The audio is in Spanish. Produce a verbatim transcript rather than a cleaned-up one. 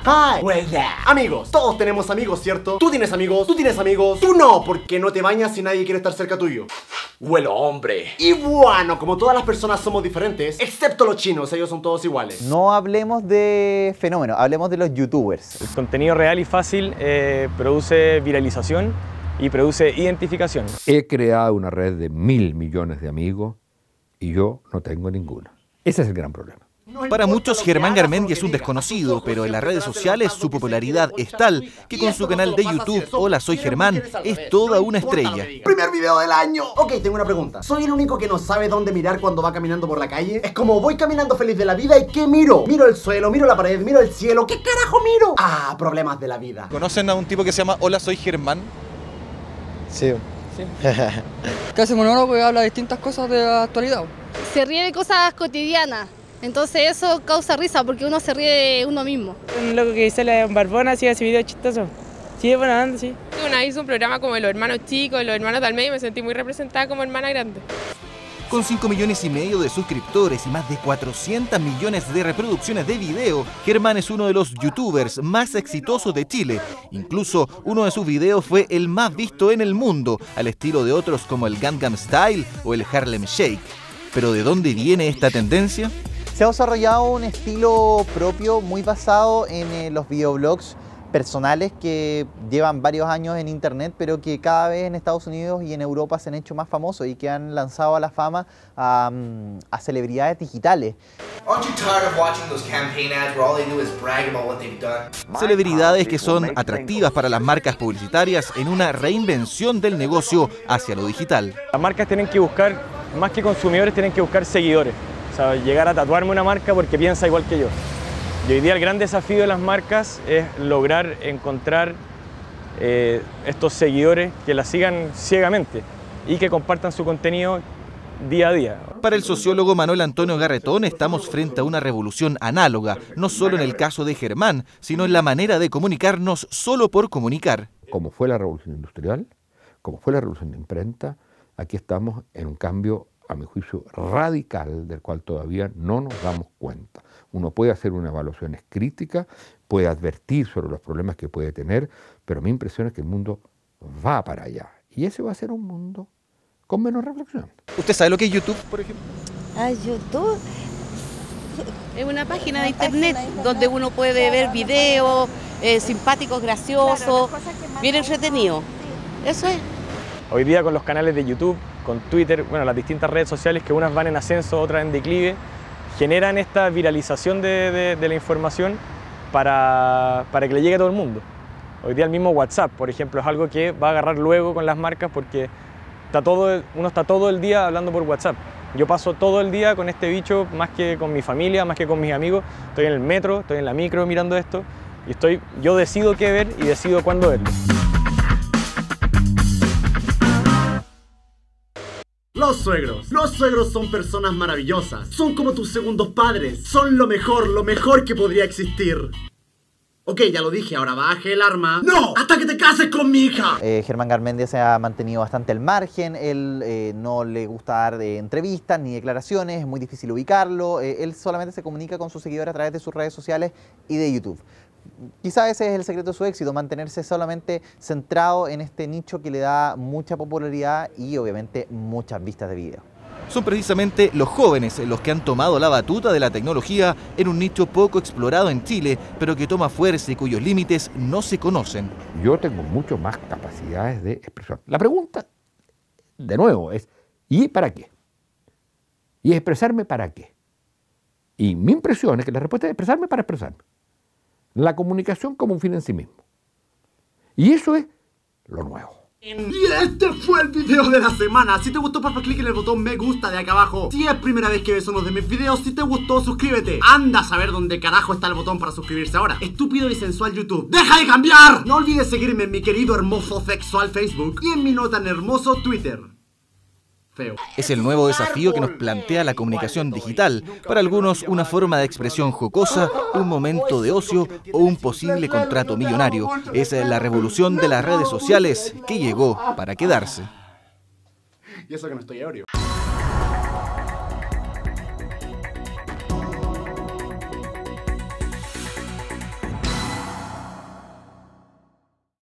Hi. Well, yeah. Amigos, todos tenemos amigos, ¿cierto? Tú tienes amigos, tú tienes amigos, tú no, porque no te bañas y nadie quiere estar cerca tuyo. Huelo, hombre. Y bueno, como todas las personas somos diferentes, excepto los chinos, ellos son todos iguales. No hablemos de fenómenos, hablemos de los youtubers. El contenido real y fácil eh, produce viralización y produce identificación. He creado una red de mil millones de amigos y yo no tengo ninguno. Ese es el gran problema. Para muchos, Germán Garmendia es un desconocido, pero en las redes sociales su popularidad es tal que con su canal de YouTube, Hola Soy Germán, es toda una estrella. ¡Primer video del año! Ok, tengo una pregunta. ¿Soy el único que no sabe dónde mirar cuando va caminando por la calle? Es como voy caminando feliz de la vida y ¿qué miro? Miro el suelo, miro la pared, miro el cielo. ¿Qué carajo miro? Ah, problemas de la vida. ¿Conocen a un tipo que se llama Hola Soy Germán? Sí. Sí. Que hace monólogo y habla de distintas cosas de la actualidad. Se ríe de cosas cotidianas. Entonces eso causa risa porque uno se ríe de uno mismo. Un loco que sale en Barbona hacía ese video chistoso. Sí, es buena onda, sí. Una vez hice un programa como los hermanos chicos, los hermanos del medio y me sentí muy representada como hermana grande. Con cinco millones y medio de suscriptores y más de cuatrocientos millones de reproducciones de video, Germán es uno de los youtubers más exitosos de Chile. Incluso uno de sus videos fue el más visto en el mundo, al estilo de otros como el Gangnam Style o el Harlem Shake. ¿Pero de dónde viene esta tendencia? Se ha desarrollado un estilo propio muy basado en eh, los videoblogs personales que llevan varios años en internet, pero que cada vez en Estados Unidos y en Europa se han hecho más famosos y que han lanzado a la fama a, a celebridades digitales. Celebridades que son atractivas para las marcas publicitarias en una reinvención del negocio hacia lo digital. Las marcas tienen que buscar, más que consumidores, tienen que buscar seguidores. O sea, llegar a tatuarme una marca porque piensa igual que yo. Y hoy día el gran desafío de las marcas es lograr encontrar eh, estos seguidores que la sigan ciegamente y que compartan su contenido día a día. Para el sociólogo Manuel Antonio Garretón estamos frente a una revolución análoga, no solo en el caso de Germán, sino en la manera de comunicarnos solo por comunicar. Como fue la revolución industrial, como fue la revolución de imprenta, aquí estamos en un cambio, a mi juicio, radical, del cual todavía no nos damos cuenta. Uno puede hacer una evaluación crítica, puede advertir sobre los problemas que puede tener, pero mi impresión es que el mundo va para allá. Y ese va a ser un mundo con menos reflexión. ¿Usted sabe lo que es YouTube, por ejemplo? Ah, YouTube es una página de internet donde uno puede ver videos eh, simpáticos, graciosos, bien entretenidos. Eso es. Hoy día con los canales de YouTube, con Twitter, bueno, las distintas redes sociales que unas van en ascenso, otras en declive, generan esta viralización de, de, de la información para, para que le llegue a todo el mundo. Hoy día el mismo WhatsApp, por ejemplo, es algo que va a agarrar luego con las marcas porque está todo, uno está todo el día hablando por WhatsApp. Yo paso todo el día con este bicho, más que con mi familia, más que con mis amigos. Estoy en el metro, estoy en la micro mirando esto y estoy, yo decido qué ver y decido cuándo verlo. Los suegros. Los suegros son personas maravillosas. Son como tus segundos padres. Son lo mejor, lo mejor que podría existir. Ok, ya lo dije, ahora baje el arma. ¡No! ¡Hasta que te cases con mi hija! Eh, Germán Garmendia se ha mantenido bastante al margen. Él eh, no le gusta dar eh, entrevistas ni declaraciones. Es muy difícil ubicarlo. Eh, él solamente se comunica con sus seguidores a través de sus redes sociales y de YouTube. Quizá ese es el secreto de su éxito, mantenerse solamente centrado en este nicho que le da mucha popularidad y obviamente muchas vistas de video. Son precisamente los jóvenes los que han tomado la batuta de la tecnología en un nicho poco explorado en Chile, pero que toma fuerza y cuyos límites no se conocen. Yo tengo mucho más capacidades de expresión. La pregunta, de nuevo, es ¿y para qué? ¿Y expresarme para qué? Y mi impresión es que la respuesta es expresarme para expresarme. La comunicación como un fin en sí mismo. Y eso es lo nuevo. Y este fue el video de la semana. Si te gustó, por favor, clic en el botón me gusta de acá abajo. Si es primera vez que ves uno de mis videos, si te gustó, suscríbete. Anda a saber dónde carajo está el botón para suscribirse ahora. Estúpido y sensual YouTube, ¡deja de cambiar! No olvides seguirme en mi querido hermoso sexual Facebook y en mi no tan hermoso Twitter. Feo. Es el nuevo desafío que nos plantea la comunicación digital. Para algunos, una forma de expresión jocosa, un momento de ocio o un posible contrato millonario. Es la revolución de las redes sociales que llegó para quedarse. Y eso que no estoy ebrio.